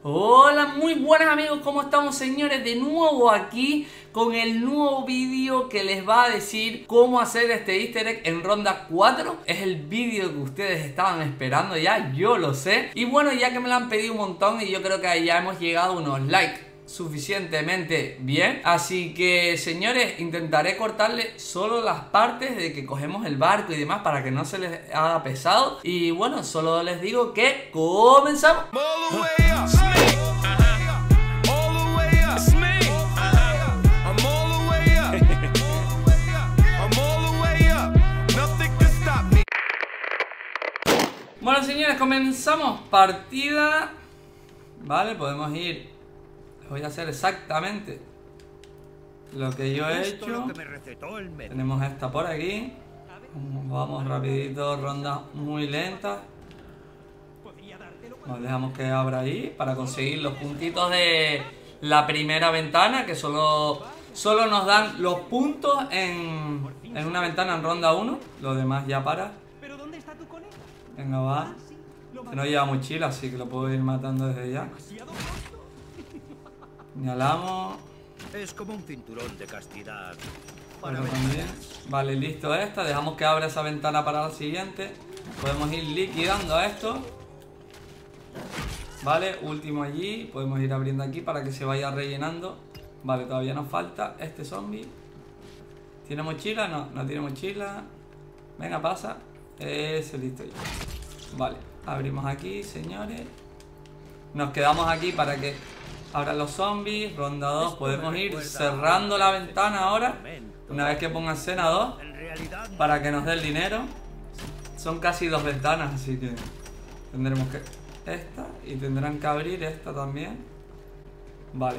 Hola, muy buenas amigos, ¿cómo estamos señores? De nuevo aquí con el nuevo vídeo que les va a decir cómo hacer este easter egg en ronda 4. Es el vídeo que ustedes estaban esperando ya, yo lo sé. Y bueno, ya que me lo han pedido un montón y yo creo que ya hemos llegado a unos likes suficientemente bien, así que señores, intentaré cortarle solo las partes de que cogemos el barco y demás para que no se les haga pesado. Y bueno, solo les digo que comenzamos. Bueno señores, comenzamos partida. Vale, podemos ir. Voy a hacer exactamente lo que yo he hecho. Tenemos esta por aquí. Vamos rapidito, rondas muy lentas. Nos dejamos que abra ahí para conseguir los puntitos de la primera ventana, que solo nos dan los puntos en una ventana en ronda 1. Lo demás ya para. Venga, va. Que no lleva mochila, así que lo puedo ir matando desde ya. Señalamos. Es como un cinturón de castidad. También. Vale, listo esta. Dejamos que abra esa ventana para la siguiente. Podemos ir liquidando a esto. Vale, último allí. Podemos ir abriendo aquí para que se vaya rellenando. Vale, todavía nos falta este zombie. ¿Tiene mochila? No, no tiene mochila. Venga, pasa. Ese, listo ya. Vale, abrimos aquí, señores. Nos quedamos aquí para que abran los zombies. Ronda 2, podemos ir cerrando la ventana ahora. Una vez que ponga escena 2, para que nos dé el dinero. Son casi 2 ventanas, así que tendremos que esta y tendrán que abrir esta también. Vale.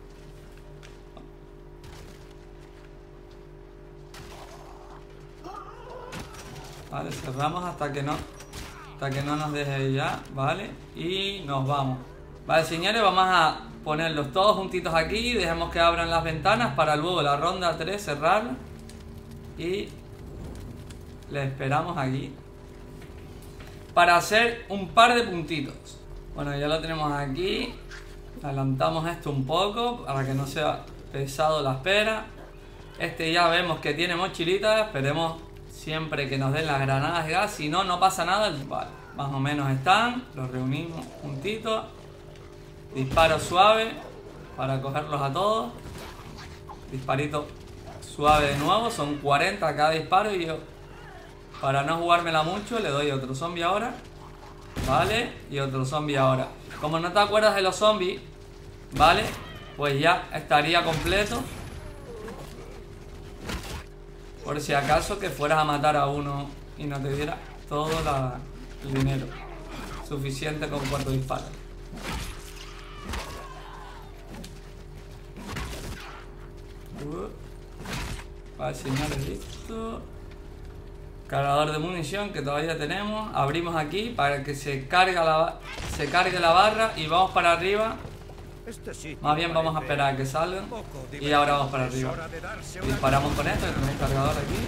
Vale, cerramos hasta que no nos deje ya, vale, y nos vamos. Vale, señores, vamos a ponerlos todos juntitos aquí. Dejemos que abran las ventanas para luego la ronda 3 cerrarla. Y le esperamos aquí para hacer un par de puntitos. Bueno, ya lo tenemos aquí. Adelantamos esto un poco para que no sea pesado la espera. Este ya vemos que tiene mochilita. Esperemos siempre que nos den las granadas de gas. Si no, no pasa nada. Vale, más o menos están. Los reunimos juntitos. Disparo suave para cogerlos a todos. Disparito suave de nuevo. Son 40 cada disparo. Y yo, para no jugármela mucho, le doy otro zombie ahora. Vale, y otro zombie ahora. Como no te acuerdas de los zombies, vale, pues ya estaría completo. Por si acaso que fueras a matar a uno y no te diera todo el dinero suficiente con 4 disparos. Vale, señores, listo. Cargador de munición que todavía tenemos. Abrimos aquí para que se cargue la barra y vamos para arriba. Más bien vamos a esperar a que salgan. Y ahora vamos para arriba. Disparamos con esto, que tenemos un cargador aquí.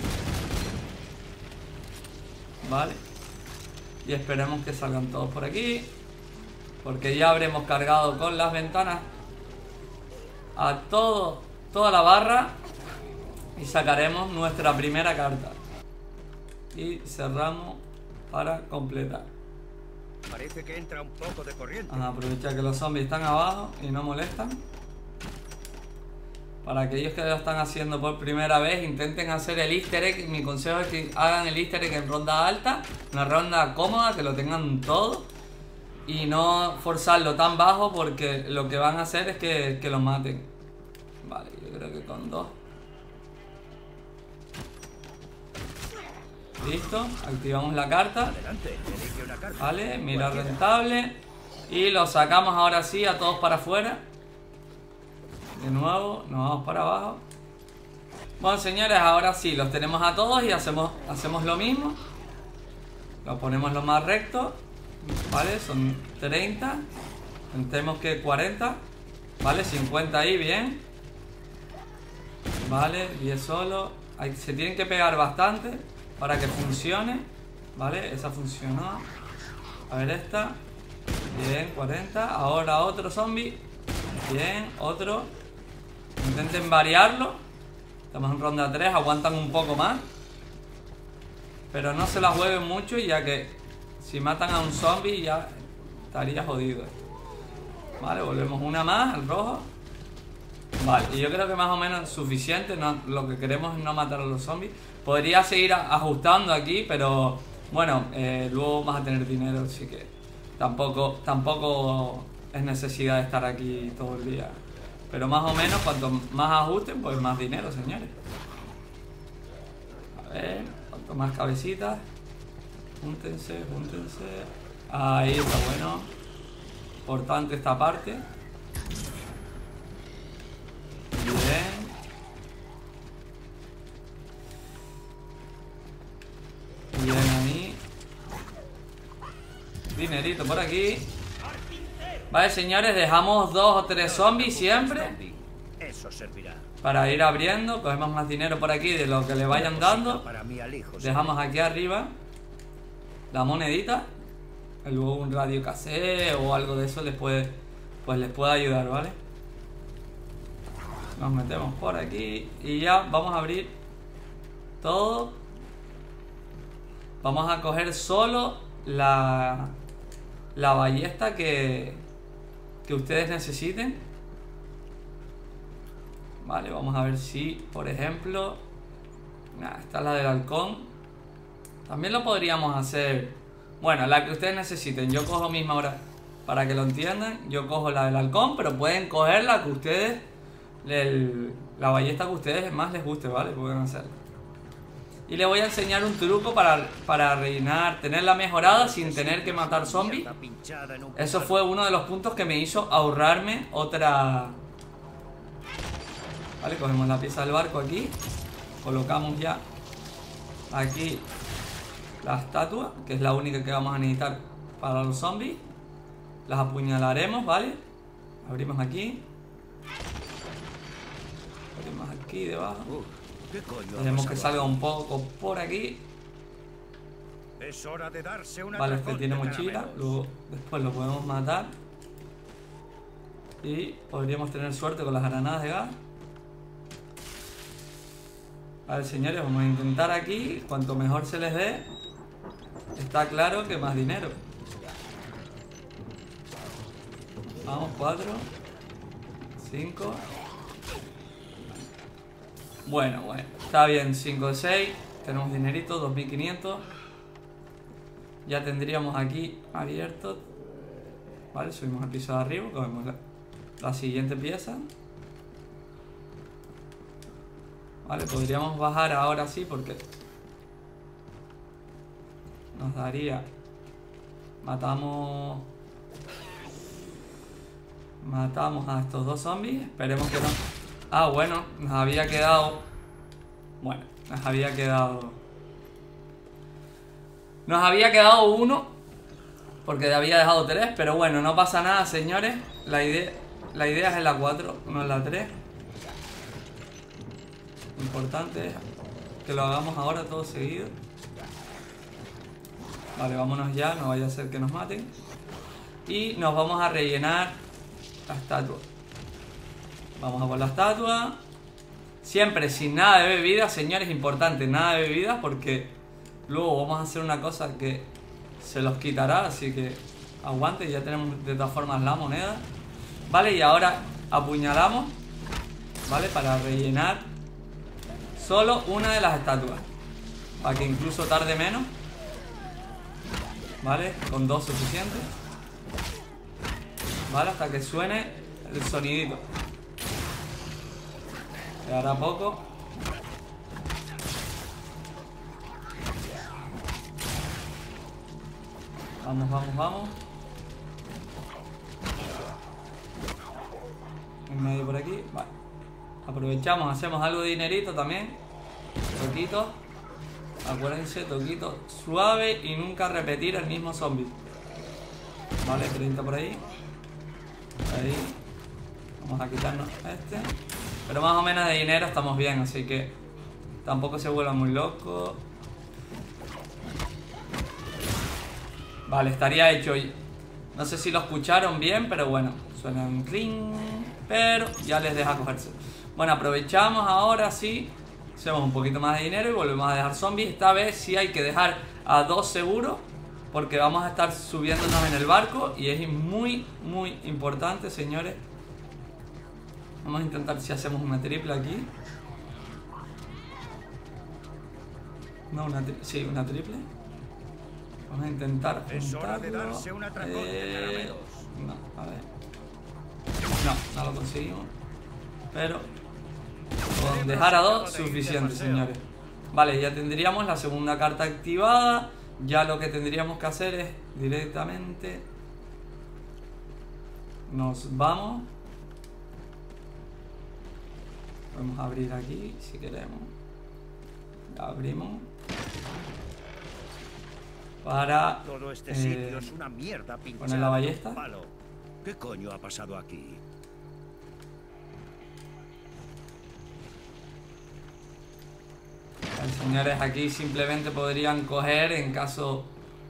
Vale. Y esperemos que salgan todos por aquí. Porque ya habremos cargado con las ventanas a toda la barra. Y sacaremos nuestra primera carta. Y cerramos para completar. Parece que entra un poco de corriente. Vamos a aprovechar que los zombies están abajo y no molestan. Para aquellos que lo están haciendo por primera vez, intenten hacer el easter egg. Mi consejo es que hagan el easter egg en ronda alta. Una ronda cómoda, que lo tengan todo. Y no forzarlo tan bajo, porque lo que van a hacer es que los maten. Vale, yo creo que con 2. Listo, activamos la carta. Vale, mira rentable. Y lo sacamos ahora sí a todos para afuera. De nuevo, nos vamos para abajo. Bueno señores, ahora sí, los tenemos a todos y hacemos lo mismo. Lo ponemos lo más recto. Vale, son 30. Intentemos que 40. Vale, 50 ahí, bien. Vale, 10 solo. Se tienen que pegar bastante para que funcione. Vale, esa funcionó. A ver esta. Bien, 40. Ahora otro zombie. Bien, otro. Intenten variarlo. Estamos en ronda 3, aguantan un poco más. Pero no se la jueguen mucho, ya que si matan a un zombie ya estaría jodido. Vale, volvemos una más, al rojo. Vale, y yo creo que más o menos es suficiente. Lo que queremos es no matar a los zombies. Podría seguir ajustando aquí, pero bueno, luego vas a tener dinero, así que tampoco es necesidad de estar aquí todo el día. Pero más o menos, cuanto más ajusten, pues más dinero, señores. A ver, cuanto más cabecitas. Júntense. Ahí está bueno. Importante esta parte. Bien. Bien ahí. Dinerito por aquí. Vale, señores, dejamos 2 o 3 zombies siempre. Eso servirá. Para ir abriendo, cogemos más dinero por aquí de lo que le vayan dando. Dejamos aquí arriba la monedita. Y luego un radio cassette o algo de eso les puede ayudar, ¿vale? Nos metemos por aquí y ya vamos a abrir todo. Vamos a coger solo la ballesta que ustedes necesiten. Vale, vamos a ver si, por ejemplo, esta es la del halcón. También lo podríamos hacer. Bueno, la que ustedes necesiten. Yo cojo misma ahora, para que lo entiendan. Yo cojo la del halcón, pero pueden coger la que ustedes, la ballesta que a ustedes más les guste, ¿vale? Pueden hacerlo. Y les voy a enseñar un truco para rellenar, tenerla mejorada sin tener que matar zombies. Eso fue uno de los puntos que me hizo ahorrarme otra. Vale, cogemos la pieza del barco aquí. Colocamos ya aquí la estatua, que es la única que vamos a necesitar para los zombies. Las apuñalaremos, ¿vale? Abrimos aquí. Abrimos aquí debajo. Dejemos que salga un poco por aquí. Es hora de darse una. Vale, este tiene mochila. Luego, después lo podemos matar. Y podríamos tener suerte con las granadas de gas. Vale, señores, vamos a intentar aquí. Cuanto mejor se les dé, está claro que más dinero. Vamos, 4 5. Bueno, está bien, 5 de 6. Tenemos dinerito, 2500. Ya tendríamos aquí abierto. Vale, subimos al piso de arriba. Cogemos la siguiente pieza. Vale, podríamos bajar ahora sí porque nos daría. Matamos a estos 2 zombies. Esperemos que no. Ah, bueno, nos había quedado. Nos había quedado 1 porque había dejado 3. Pero bueno, no pasa nada, señores. La idea es en la 4, no en la 3. Lo importante es que lo hagamos ahora todo seguido. Vale, vámonos ya, no vaya a ser que nos maten. Y nos vamos a rellenar la estatua. Vamos a por la estatua. Siempre sin nada de bebidas, señores, importante, nada de bebidas porque luego vamos a hacer una cosa que se los quitará, así que aguante, ya tenemos de todas formas la moneda. Vale, y ahora apuñalamos, vale, para rellenar solo una de las estatuas, para que incluso tarde menos. Vale, con 2 suficiente. Vale, hasta que suene el sonidito. Quedará poco. Vamos. En medio por aquí. Vale. Aprovechamos, hacemos algo de dinerito también. Toquito. Acuérdense, toquito suave y nunca repetir el mismo zombie. Vale, 30 por ahí. Ahí. Vamos a quitarnos este. Pero más o menos de dinero estamos bien, así que tampoco se vuelva muy loco. Vale, estaría hecho No sé si lo escucharon bien, pero bueno, suenan cling, pero ya les deja cogerse. Bueno, aprovechamos ahora sí, hacemos un poquito más de dinero y volvemos a dejar zombies. Esta vez sí hay que dejar a 2 seguros, porque vamos a estar subiéndonos en el barco y es muy importante, señores. Vamos a intentar si hacemos una triple aquí. No, sí, una triple. Vamos a intentar Es hora de juntarlo. darse un atracón de caramelos. No, a ver. No lo conseguimos. Pero con dejar a 2 suficiente, señores. Vale, ya tendríamos la segunda carta activada. Ya lo que tendríamos que hacer es directamente nos vamos. Podemos abrir aquí si queremos. Abrimos. Para Todo este sitio es una mierda pinchada. poner la ballesta. Palo. ¿Qué coño ha pasado aquí? Los señores aquí simplemente podrían coger en caso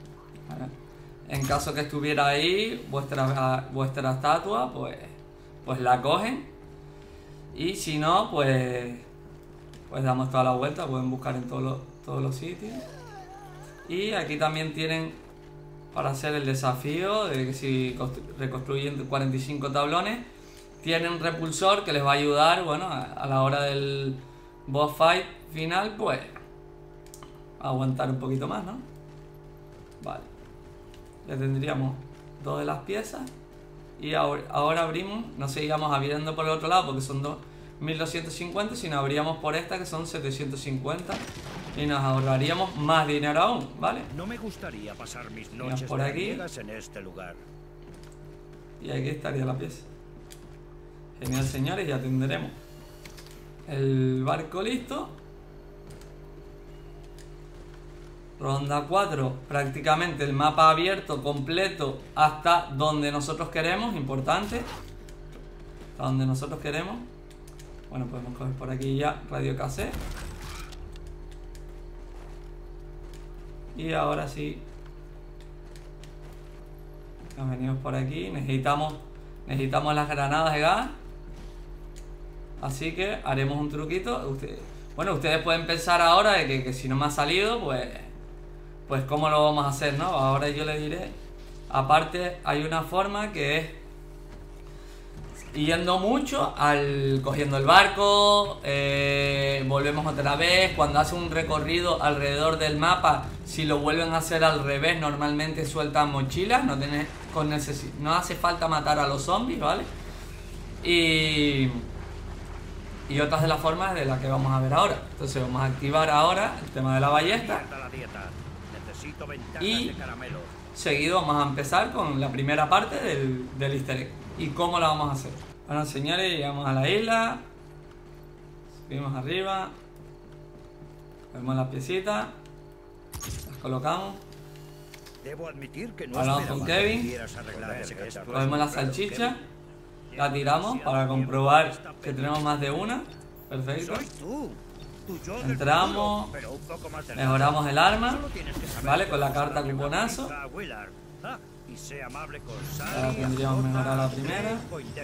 que estuviera ahí vuestra estatua, pues la cogen. Y si no, pues damos toda la vuelta. Pueden buscar en todos los sitios. Y aquí también tienen para hacer el desafío de que si reconstruyen 45 tablones, tienen un repulsor que les va a ayudar, bueno, a la hora del boss fight final, pues a aguantar un poquito más, ¿no? Vale, ya tendríamos 2 de las piezas. Y ahora abrimos, no seguíamos abriendo por el otro lado porque son 1250, sino abríamos por esta que son 750 y nos ahorraríamos más dinero aún, ¿vale? No me gustaría pasar mis noches por aquí en este lugar. y aquí estaría la pieza. Genial, señores, ya tendremos el barco listo. Ronda 4, prácticamente el mapa abierto completo hasta donde nosotros queremos, importante. Hasta donde nosotros queremos. Bueno, podemos coger por aquí ya radio cassette. Y ahora sí. Nos venimos por aquí. Necesitamos las granadas de gas. Así que haremos un truquito. Ustedes pueden pensar ahora de que si no me ha salido, pues cómo lo vamos a hacer, ¿no? Ahora yo les diré. Aparte hay una forma que es yendo mucho, cogiendo el barco, volvemos otra vez. Cuando hace un recorrido alrededor del mapa, si lo vuelven a hacer al revés, normalmente sueltan mochilas. No hace falta matar a los zombies, ¿vale? Y otras de las formas de las que vamos a ver ahora. Entonces vamos a activar ahora el tema de la ballesta. Y seguido vamos a empezar con la primera parte del easter egg. ¿Y cómo la vamos a hacer? Bueno, señores, llegamos a la isla. Subimos arriba. Vemos las piecitas. Las colocamos. Debo admitir que no hablamos con Kevin. Cogemos la salchicha. La tiramos para comprobar que tenemos más de una. Perfecto. Entramos. Mejoramos el arma. Vale, con la carta cuponazo. Ahora tendríamos mejorado la primera.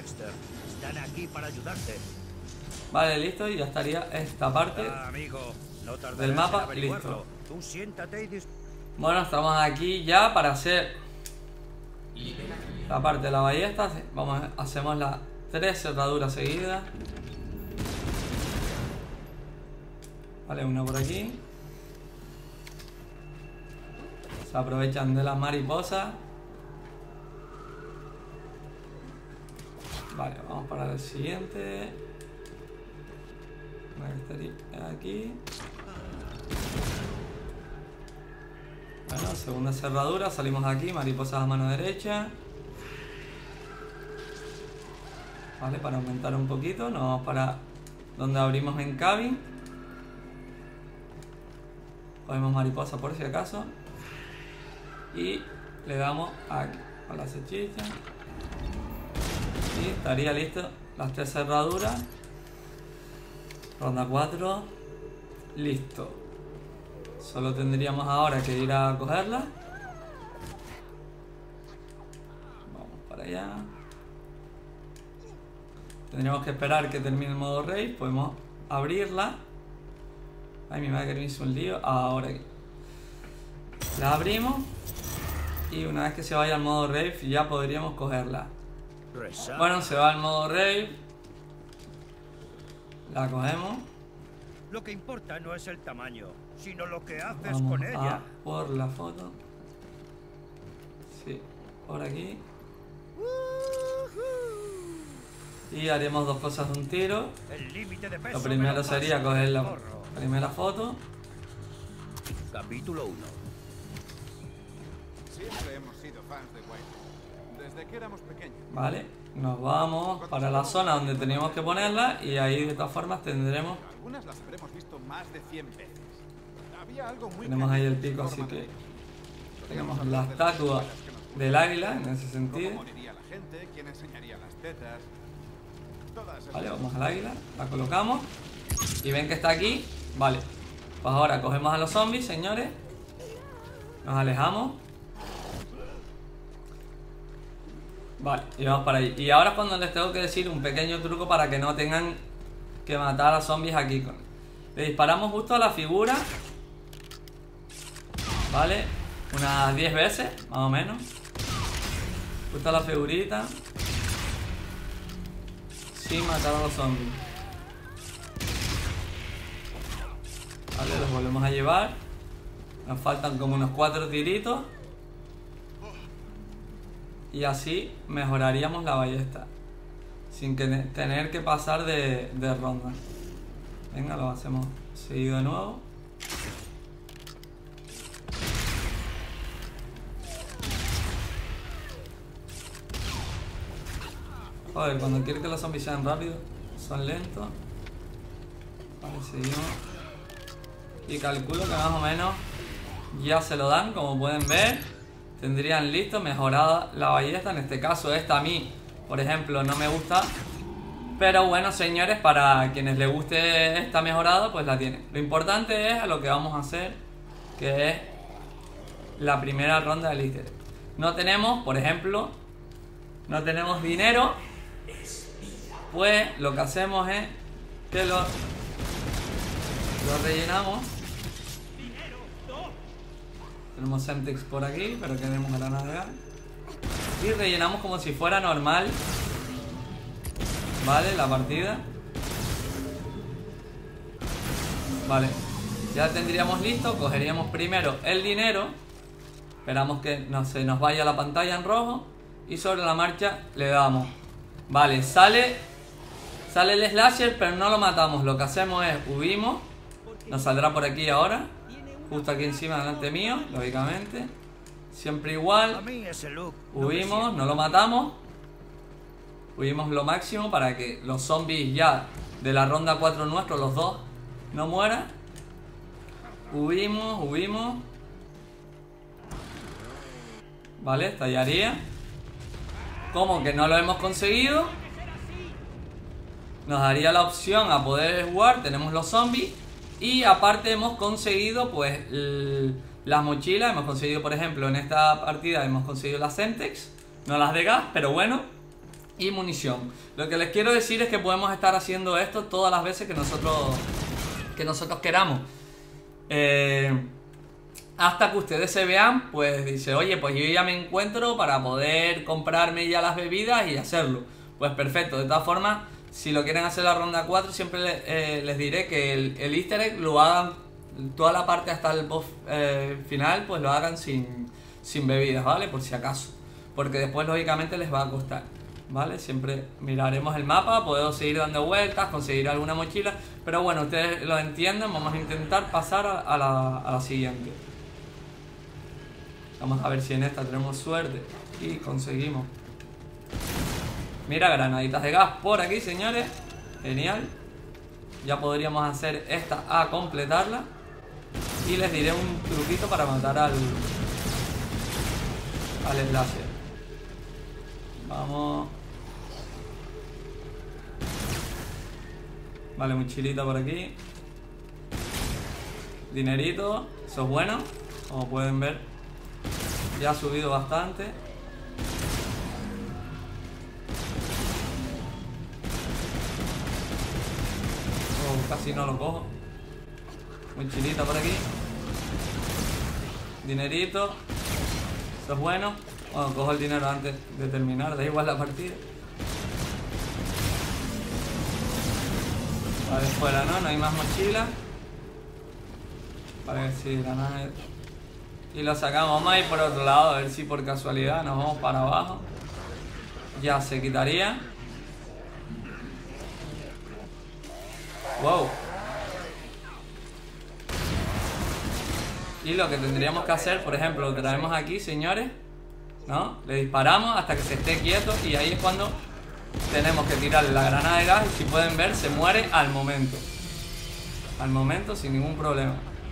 Vale, listo. Y ya estaría esta parte del mapa listo. Bueno, estamos aquí ya para hacer la parte de la ballesta. Hacemos las 3 cerraduras seguidas. Vale, una por aquí. Se aprovechan de las mariposas. Vale, vamos para el siguiente. Aquí. Bueno, segunda cerradura. Salimos de aquí. Mariposas a mano derecha. Vale, para aumentar un poquito. Nos vamos para donde abrimos en cabin. Cogemos mariposa por si acaso. Y le damos aquí a la salchicha. Y estaría listo las 3 cerraduras. Ronda 4. Listo. Solo tendríamos ahora que ir a cogerla. allá. Tendríamos que esperar que termine el modo raid. Podemos abrirla. Ay, mi madre que me hizo un lío. Ahora aquí. La abrimos. Y una vez que se vaya al modo raid ya podríamos cogerla. Bueno, se va al modo raid. La cogemos. Lo que importa no es el tamaño, sino lo que haces Vamos con ella. a por la foto. Sí, por aquí. Y haremos dos cosas de un tiro. El límite de peso Lo primero me lo sería paso coger la por el forro. primera foto. Capítulo 1. Siempre hemos sido fans de Wayne, desde que éramos pequeños. Vale, nos vamos para la zona donde teníamos que ponerla. Y ahí de todas formas tendremos. Algunas las habremos visto más de 100 veces. Había algo muy Tenemos ahí el cariñoso en pico, su así forma de que vivir. tenemos Podríamos la hablar de las estatua escuelas que nos del águila en ese cómo sentido. moriría la gente, quién enseñaría las tetas. Todas esas Vale, cosas. vamos al águila, la colocamos. Y ven que está aquí. Vale, pues ahora cogemos a los zombies, señores. Nos alejamos. Vale, y vamos para ahí. Y ahora es cuando les tengo que decir un pequeño truco para que no tengan que matar a zombies aquí. Le disparamos justo a la figura. Vale, unas 10 veces, más o menos. Justo a la figurita. Sin matar a los zombies. Vale, los volvemos a llevar. Nos faltan como unos 4 tiritos. Y así mejoraríamos la ballesta. Sin que tener que pasar de ronda. Venga, lo hacemos seguido de nuevo. Joder, cuando quiero que los zombies sean rápidos, son lentos. Vale, seguimos. Y calculo que más o menos ya se lo dan, como pueden ver. Tendrían listo, mejorada la ballesta. En este caso esta a mí, por ejemplo, no me gusta. Pero bueno, señores, para quienes les guste esta mejorada, pues la tienen. Lo importante es a lo que vamos a hacer, que es la primera ronda del easter egg. No tenemos, por ejemplo, no tenemos dinero. Pues lo que hacemos es que lo rellenamos. Tenemos Semtex por aquí, pero queremos granadas de gas. Y rellenamos como si fuera normal. Vale, la partida. Vale, ya tendríamos listo. Cogeríamos primero el dinero. Esperamos que no se nos vaya la pantalla en rojo. Y sobre la marcha le damos. Vale, sale el slasher, pero no lo matamos. Lo que hacemos es huimos. Nos saldrá por aquí ahora. Justo aquí encima, delante mío, lógicamente. Siempre A igual. mí ese look no me Huimos, sienta. no lo matamos. Huimos lo máximo para que los zombies ya de la ronda 4 nuestros, los dos, no mueran. Huimos. Vale, estallaría. Como que no lo hemos conseguido. Nos daría la opción a poder jugar. Tenemos los zombies. Y aparte hemos conseguido pues las mochilas. Hemos conseguido, por ejemplo, en esta partida hemos conseguido las Semtex. No las de gas, pero bueno. Y munición. Lo que les quiero decir es que podemos estar haciendo esto todas las veces que nosotros queramos. Hasta que ustedes se vean, pues dice, oye, pues yo ya me encuentro para poder comprarme ya las bebidas y hacerlo. Pues perfecto, de todas formas, si lo quieren hacer la ronda 4, siempre les diré que el easter egg lo hagan, toda la parte hasta el boss final, pues lo hagan sin bebidas, ¿vale? Por si acaso. Porque después, lógicamente, les va a costar, ¿vale? Siempre miraremos el mapa, podemos seguir dando vueltas, conseguir alguna mochila. Pero bueno, ustedes lo entienden, vamos a intentar pasar a la siguiente. Vamos a ver si en esta tenemos suerte y conseguimos. Mira, granaditas de gas por aquí, señores. Genial. Ya podríamos hacer esta a completarla. Y les diré un truquito para matar al slasher. Vamos. Vale, mochilita por aquí. Dinerito. Eso es bueno. Como pueden ver, ya ha subido bastante. casi no lo cojo. Muy chilita por aquí. Dinerito. Eso es bueno. Bueno, cojo el dinero antes de terminar, da igual la partida. Vale, fuera, ¿no? No hay más mochila. Vale, sí, la nave. Y lo sacamos. Vamos a ir por otro lado, a ver si por casualidad nos vamos para abajo. Ya se quitaría. Wow. Y lo que tendríamos que hacer, por ejemplo, lo traemos aquí, señores, ¿no? Le disparamos hasta que se esté quieto y ahí es cuando tenemos que tirarle la granada de gas y si pueden ver, se muere al momento. Al momento, sin ningún problema.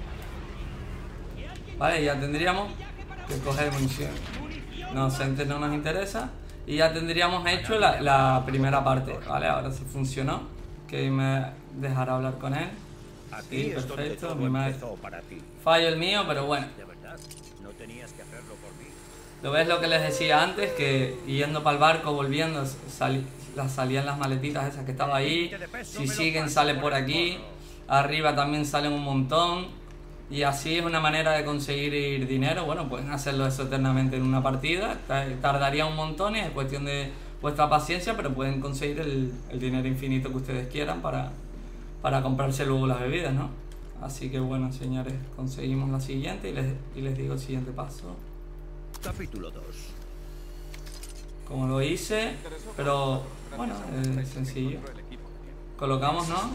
Vale, ya tendríamos que coger munición. No, Center no nos interesa. Y ya tendríamos hecho la primera parte. Vale, ahora sí funcionó. Que me dejará hablar con él. Sí, perfecto. Mi madre. Fallo el mío, pero bueno. De verdad, no tenías que hacerlo por mí. ¿Lo ves lo que les decía antes? Que yendo para el barco, volviendo, salían las maletitas esas que estaba ahí. Si siguen, sale por aquí. Arriba también salen un montón. Y así es una manera de conseguir dinero. Bueno, pueden hacerlo eso eternamente en una partida. Tardaría un montón y es cuestión de vuestra paciencia, pero pueden conseguir el dinero infinito que ustedes quieran para comprarse luego las bebidas, ¿no? Así que bueno, señores, conseguimos la siguiente y les digo el siguiente paso. Capítulo 2. Como lo hice, pero bueno, es sencillo. Colocamos, ¿no?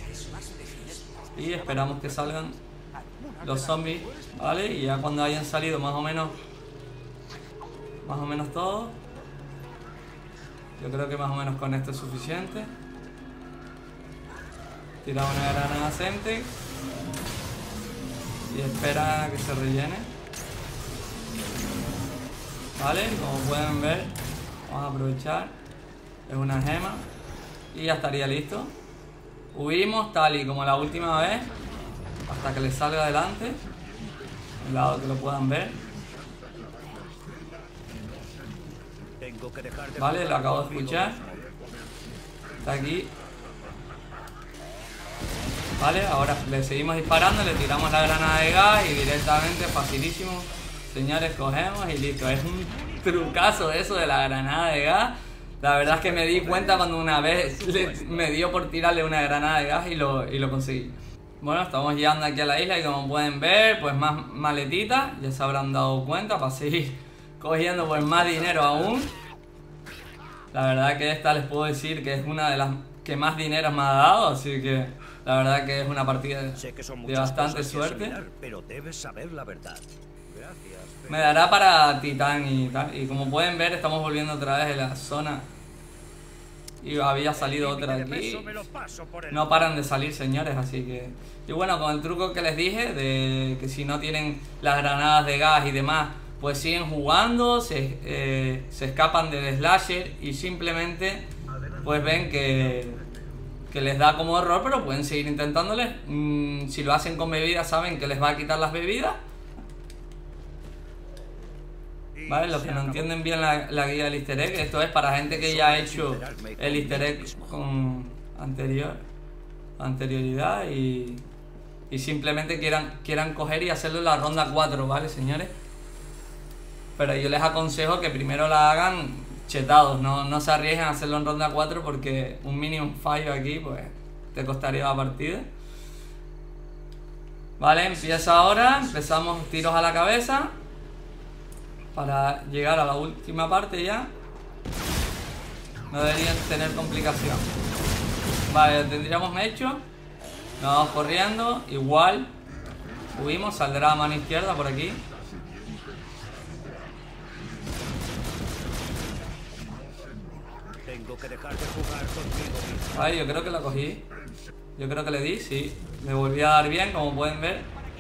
Y esperamos que salgan los zombies, ¿vale? Y ya cuando hayan salido más o menos todos, yo creo que más o menos con esto es suficiente. Tiramos una granada Semtex y espera a que se rellene. Vale, como pueden ver, vamos a aprovechar. Es una gema y ya estaría listo. Huimos tal y como la última vez hasta que le salga adelante. Un lado que lo puedan ver. Vale, lo acabo de escuchar. Está aquí. Vale, ahora le seguimos disparando, le tiramos la granada de gas y directamente, facilísimo, señores, cogemos y listo. Es un trucazo eso de la granada de gas. La verdad es que me di cuenta cuando una vez me dio por tirarle una granada de gas y lo conseguí. Bueno, estamos llegando aquí a la isla y como pueden ver, pues más maletitas, ya se habrán dado cuenta para seguir cogiendo pues más dinero aún. La verdad que esta les puedo decir que es una de las que más dinero me ha dado, así que la verdad que es una partida de bastante suerte. Asimilar, pero debes saber la verdad. Gracias. Me dará para Titán y tal. Y como pueden ver, estamos volviendo otra vez de la zona. Y había salido otra de aquí. No paran de salir, señores, así que... Y bueno, con el truco que les dije, de que si no tienen las granadas de gas y demás, pues siguen jugando, se escapan del slasher y simplemente pues ven que les da como error, pero pueden seguir intentándoles. Si lo hacen con bebidas, saben que les va a quitar las bebidas. Vale, los que no entienden bien la guía del easter egg, esto es para gente que ya ha hecho el easter egg con anterioridad y simplemente quieran coger y hacerlo en la ronda 4, ¿vale, señores? Pero yo les aconsejo que primero la hagan chetados, no se arriesguen a hacerlo en ronda 4 porque un mínimo fallo aquí pues te costaría la partida. Vale, empieza ahora, empezamos tiros a la cabeza para llegar a la última parte ya. No deberían tener complicación. Vale, lo tendríamos hecho. Nos vamos corriendo, igual subimos, saldrá a mano izquierda por aquí. Tengo que dejar de jugar contigo. Vale, yo creo que la cogí. Yo creo que le di, sí. Le volví a dar bien, como pueden ver.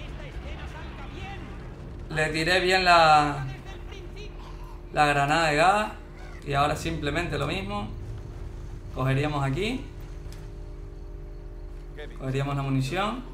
Le tiré bien la granada de gas. Y ahora simplemente lo mismo. Cogeríamos aquí. Cogeríamos la munición.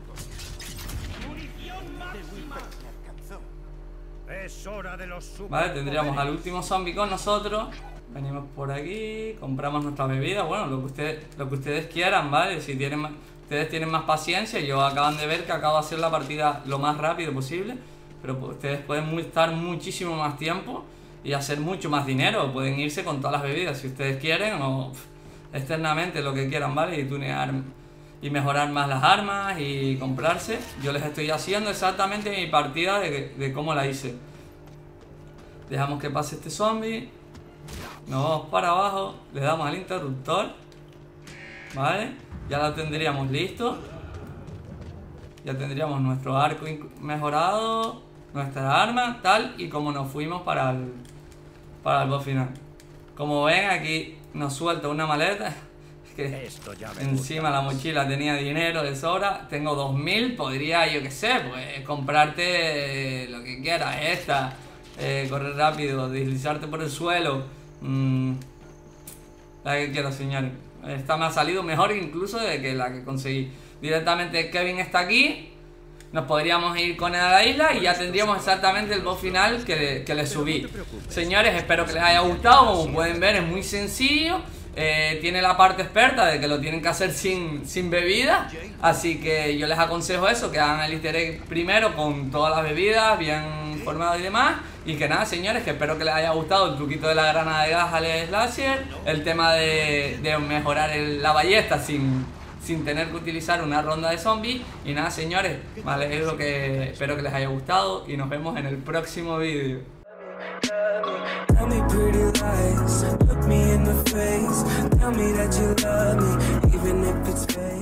Es hora de los super. Vale, tendríamos al último zombie con nosotros. Venimos por aquí, compramos nuestras bebidas. Bueno, lo que ustedes quieran, ¿vale? Si tienen ustedes tienen más paciencia. Yo acaban de ver que acabo de hacer la partida lo más rápido posible, pero ustedes pueden estar muchísimo más tiempo y hacer mucho más dinero. Pueden irse con todas las bebidas si ustedes quieren, o externamente lo que quieran, ¿vale? Y tunear y mejorar más las armas y comprarse. Yo les estoy haciendo exactamente mi partida de cómo la hice. Dejamos que pase este zombie. Nos vamos para abajo. Le damos al interruptor. Vale. Ya lo tendríamos listo. Ya tendríamos nuestro arco mejorado. Nuestra arma. Tal y como nos fuimos para el boss final. Como ven, aquí nos suelta una maleta. Que encima la mochila tenía dinero de sobra. Tengo 2000. Podría, yo que sé, pues comprarte lo que quieras. Esta. Correr rápido, deslizarte por el suelo. La que quiero, señores. Esta me ha salido mejor incluso de que la que conseguí. Directamente Kevin está aquí. Nos podríamos ir con él a la isla y ya tendríamos exactamente el boss final que le subí. Señores, espero que les haya gustado. Como pueden ver, es muy sencillo. Tiene la parte experta de que lo tienen que hacer sin bebida. Así que yo les aconsejo eso, que hagan el easter egg primero con todas las bebidas bien formadas y demás. Y que nada, señores, que espero que les haya gustado el truquito de la granada de gas al slasher. El tema de mejorar la ballesta sin tener que utilizar una ronda de zombies. Y nada, señores, me alegro, espero que les haya gustado y nos vemos en el próximo vídeo. Tell me pretty lies, look me in the face. Tell me that you love me, even if it's fake.